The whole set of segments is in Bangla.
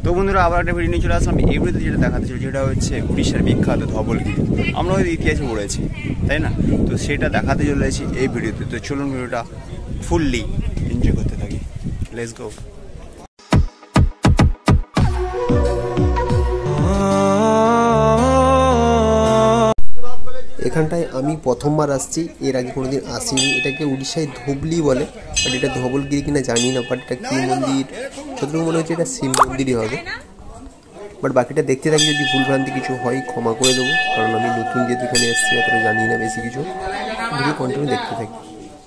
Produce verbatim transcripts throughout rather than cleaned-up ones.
তো বন্ধুরা আবার একটা ভিডিও নিয়ে চলে আসলাম। এই ভিডিওতে যেটা দেখাতে চলছে যেটা হচ্ছে উড়িষ্যার বিখ্যাত ধবলগিরি। আমরা হয়তো ইতিহাসে পড়েছি, তাই না? তো সেটা দেখাতে চলেছি এই ভিডিওতে। তো চলুন ভিডিওটা ফুললি এনজয় করতে থাকি। Let's go. এখানটায় আমি প্রথমবার আসছি, এর আগে কোনোদিন আসিনি। এটাকে উড়িষ্যায় ধুবলি বলে, বাট এটা ধবলগিরি কিনা জানি না। বাট এটা কী মন্দির, যতটুকু মনে হচ্ছে এটা শিব মন্দিরই হবে। বাট বাকিটা দেখতে থাকি, যদি ভুলভ্রান্তি কিছু হয় ক্ষমা করে দেবো, কারণ আমি নতুন যেহেতু এখানে এসেছি এতটা জানি না বেশি কিছু। ভিডিও কন্টিনিউ দেখতে থাকি।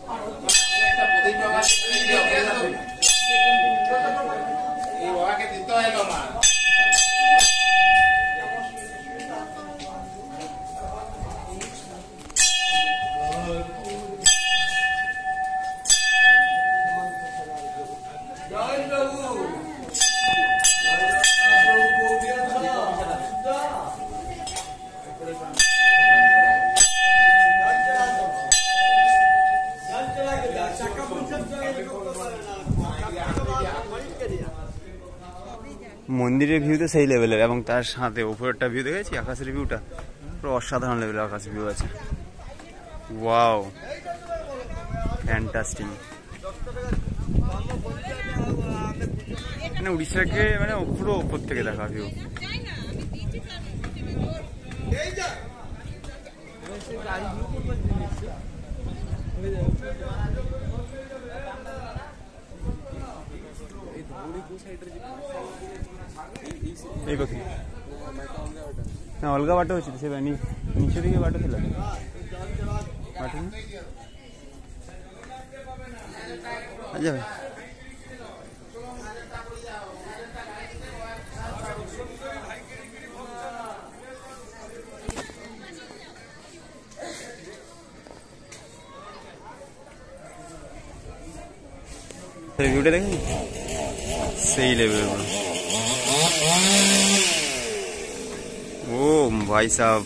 মন্দিরের ভিউ তো সেই লেভেলের, এবং তার সাথে উপরেরটা ভিউ দেখেছি, আকাশের ভিউটা পুরো অসাধারণ লেভেলের আকাশ ভিউ আছে। Wow, fantastic. মানে উড়িষ্যাকে মানে পুরো উপর থেকে দেখা ভিউ। এই পাখি না অলগা বাট হচ্ছে, সে নিচে দিকে বাট ছিল বাট আচ্ছা ভাই। ভিউটা দেখি সেই লেভেল। ओ भाई साहब,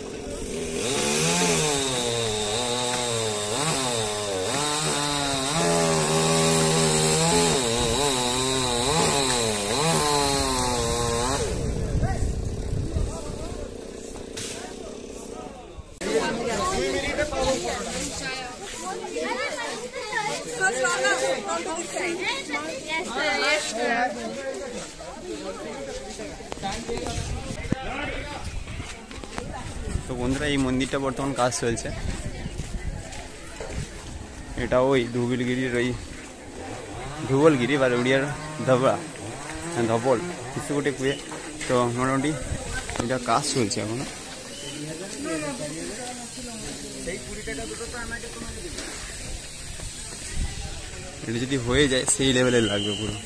তো বন্ধুরা এই মন্দিরটা বর্তমান কাজ চলছে। এটা ওই ধুবলগিরির ওই ধুবলগিরি বা উড়িয়ার ধবলা ধবল কিছু গোটে কুয়ে। তো মোটামুটি এটা কাজ চলছে এখনো। এটা যদি হয়ে যায় সেই লেভেলের লাগবে পুরো,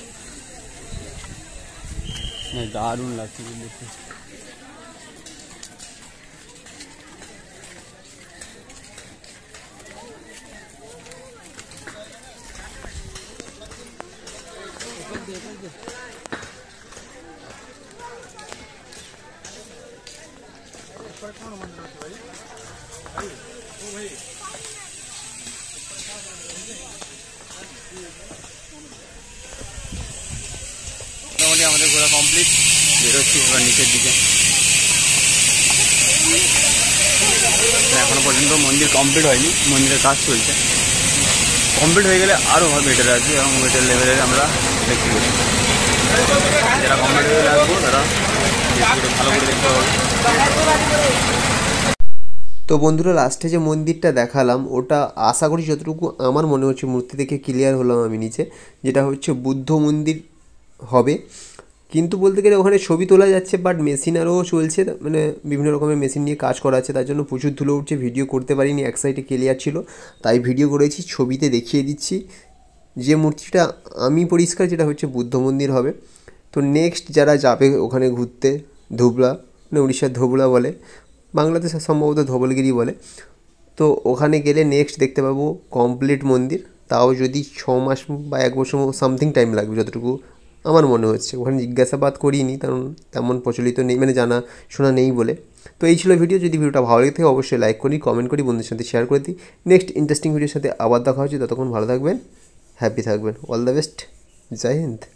দারুণ লাগছে দেখতে। মোটামুটি আমাদের ঘোরা কমপ্লিট, বেরোচ্ছি এবার নিচের দিকে। এখনো পর্যন্ত মন্দির কমপ্লিট হয়নি, মন্দিরের কাজ চলছে। কমপ্লিট হয়ে গেলে আরও বেটার আছে, এবং বেটার লেভেলের আমরা দেখতে পাবো। যারা কমপ্লিট হয়ে গেলে আসবো তারা ভালো করে দেখতে পাবো। তো বন্ধুরা লাস্টে যে মন্দিরটা দেখালাম ওটা আশা করি যতটুকু আমার মনে হচ্ছে মূর্তি দেখে ক্লিয়ার হলাম আমি নিচে, যেটা হচ্ছে বুদ্ধ মন্দির হবে। কিন্তু বলতে গেলে ওখানে ছবি তোলা যাচ্ছে, বাট মেশিন আরও চলছে, মানে বিভিন্ন রকমের মেশিন নিয়ে কাজ করা আছে, তার জন্য প্রচুর ধুলো উঠছে। ভিডিও করতে পারিনি, এক সাইডে ক্লিয়ার ছিল তাই ভিডিও করেছি, ছবিতে দেখিয়ে দিচ্ছি। যে মূর্তিটা আমি পরিষ্কার যেটা হচ্ছে বুদ্ধ মন্দির হবে। তো নেক্সট যারা যাবে ওখানে ঘুরতে, ধুবলা মানে উড়িষ্যার ধুবলা বলে, বাংলাদেশে সম্ভবত ধবলগিরি বলে। তো ওখানে গেলে নেক্সট দেখতে পাবো কমপ্লিট মন্দির, তাও যদি ছ মাস বা এক বছর সামথিং টাইম লাগবে যতটুকু আমার মনে হচ্ছে। ওখানে জিজ্ঞাসাবাদ করিনি, কারণ তেমন প্রচলিত নেই, মানে জানা শোনা নেই বলে। তো এই ছিল ভিডিও। যদি ভিডিওটা ভালো লাগে থাকে অবশ্যই লাইক করি, কমেন্ট করি, বন্ধুদের সাথে শেয়ার করে দিই। নেক্সট ইন্টারেস্টিং ভিডিওর সাথে আবার দেখা হচ্ছে, ততক্ষণ ভালো থাকবেন, হ্যাপি থাকবেন। All the best, Jai Hind.